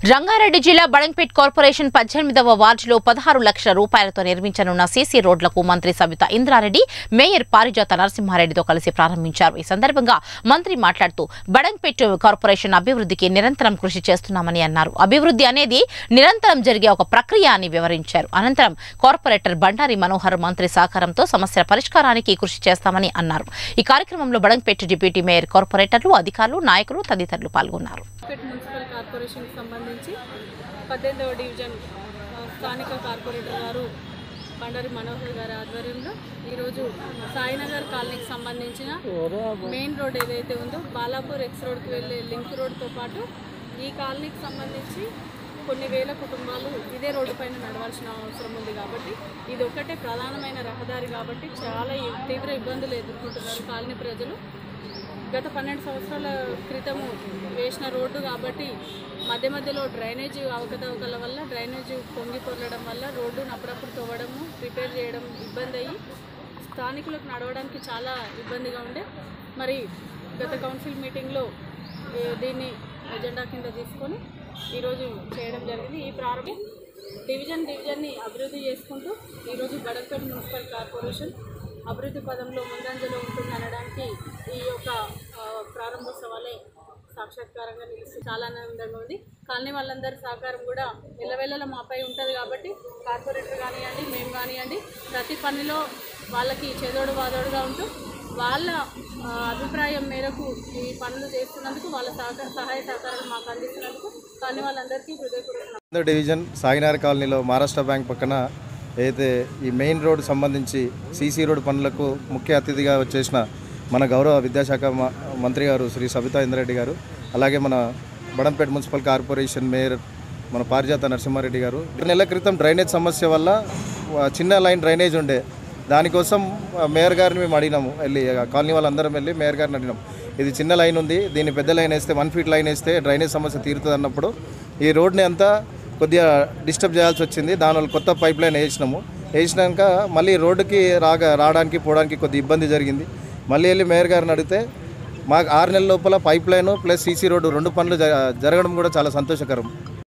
రంగారెడ్డి జిల్లా బడంగ్పేట్ కార్పొరేషన్ 18వ వార్డులో 16 లక్షల రూపాయలతో నిర్మించనున్న సీసీ రోడ్లకు మంత్రి సబితా ఇంద్రారెడ్డి మేయర్ పారిజాత నరసింహారెడ్డితో కలిసి ప్రారంభించారు। ఈ సందర్భంగా మంత్రి మాట్లాడుతూ బడంగ్పేట్ కార్పొరేషన్ అభివృద్ధికి నిరంతరం కృషి చేస్తున్నామని అన్నారు। అభివృద్ధి అనేది నిరంతరం జరిగే ఒక ప్రక్రియ అని వివరించారు। అనంతరం కార్పొరేటర్ బండారి మనోహర్ మంత్రి సహకారంతో సమస్యల పరిష్కారానికి కృషి చేస్తామని అన్నారు। ఈ కార్యక్రమంలో బడంగ్పేట్ డిప్యూటీ మేయర్, కార్పొరేటర్లు, అధికారులు, నాయకులు తదితరులు పాల్గొన్నారు। మున్సిపల్ కార్పొరేషన్ సంబంధించి 18వ డివిజన్ స్థానిక కార్పొరేటర్ గారు బండారి మనోహర్ గారి ఆధ్వర్యంలో ఈరోజు సాయినగర్ కాలనీకి సంబంధించిన మెయిన్ రోడ్ ఏదైతే ఉందో బాలాపూర్ ఎక్స్ రోడ్కి వెళ్ళే లింక్ రోడ్తో పాటు ఈ కాలనీకి సంబంధించి కొన్ని వేల కుటుంబాలు ఇదే రోడ్డు పైన నడవాల్సిన అవసరం ఉంది కాబట్టి ఇది ఒకటే ప్రధానమైన రహదారి కాబట్టి చాలా తీవ్ర ఇబ్బందులు ఎదుర్కొంటున్నారు కాలనీ ప్రజలు। గత 12 సంవత్సరాల క్రితము వేసిన రోడ్డు కాబట్టి మధ్య మధ్యలో డ్రైనేజ్ అవకతవకల వల్ల డ్రైనేజ్ పొంగి పొరలడం వల్ల రోడ్డును అప్పుడప్పుడు తవ్వడము, రిపేర్ చేయడం ఇబ్బంది అయ్యి స్థానికులకు నడవడానికి చాలా ఇబ్బందిగా ఉండే। మరి గత కౌన్సిల్ మీటింగ్లో దీన్ని ఎజెండా కింద తీసుకొని ఈరోజు చేయడం జరిగింది। ఈ ప్రారంభం డివిజన్ని అభివృద్ధి చేసుకుంటూ ఈరోజు బడంగ్పేట్ మున్సిపల్ కార్పొరేషన్ అభివృద్ధి పదంలో ముందంజలో ఉంటుంది అనడానికి ఈ యొక్క ప్రారంభోత్సవాలే సాక్షాత్కారంగా నిలిచి చాలా ఆనందంగా ఉంది। కాలనీ వాళ్ళందరి సహకారం కూడా ఎల్లవెల్లలా మాపై ఉంటుంది కాబట్టి కార్పొరేటర్ కానివ్వండి, మేము కానివ్వండి, ప్రతి పనిలో వాళ్ళకి చేదోడు వాదోడుగా ఉంటూ వాళ్ళ అభిప్రాయం మేరకు ఈ పనులు చేస్తున్నందుకు వాళ్ళ సహాయ సహకారాలు మాకు అందిస్తున్నందుకు కాలనీ వాళ్ళందరికీ హృదయపూర్వక డివిజన్ సాయినగర్ కాలనీలో మహారాష్ట్ర బ్యాంక్ పక్కన అయితే ఈ మెయిన్ రోడ్ సంబంధించి సీసీ రోడ్ పనులకు ముఖ్య అతిథిగా వచ్చేసిన మన గౌరవ విద్యాశాఖ మంత్రి గారు శ్రీ సబితా ఇంద్రారెడ్డి గారు, అలాగే మన బడంగ్పేట్ మున్సిపల్ కార్పొరేషన్ మేయర్ మన పారిజాత నరసింహారెడ్డి గారు 2 నెలల క్రితం డ్రైనేజ్ సమస్య వల్ల చిన్న లైన్ డ్రైనేజ్ ఉండే, దానికోసం మేయర్ గారిని మేము అడిగినాము, వెళ్ళి కాలనీ వాళ్ళందరం వెళ్ళి మేయర్ గారిని అడిగినాం, ఇది చిన్న లైన్ ఉంది, దీన్ని పెద్ద లైన్ వేస్తే 1 ఫీట్ లైన్ వేస్తే డ్రైనేజ్ సమస్య తీరుతుంది అన్నప్పుడు ఈ రోడ్ని అంతా కొద్దిగా డిస్టర్బ్ చేయాల్సి వచ్చింది। దానివల్ల కొత్త పైప్ లైన్ వేసినాక మళ్ళీ రోడ్డుకి రావడానికి పోవడానికి కొద్ది ఇబ్బంది జరిగింది। మళ్ళీ వెళ్ళి మేయర్ గారిని అడిగితే మాకు 6 నెలల లోపల pipe line plus CC road 2 పనులు జరగడం కూడా చాలా సంతోషకరం।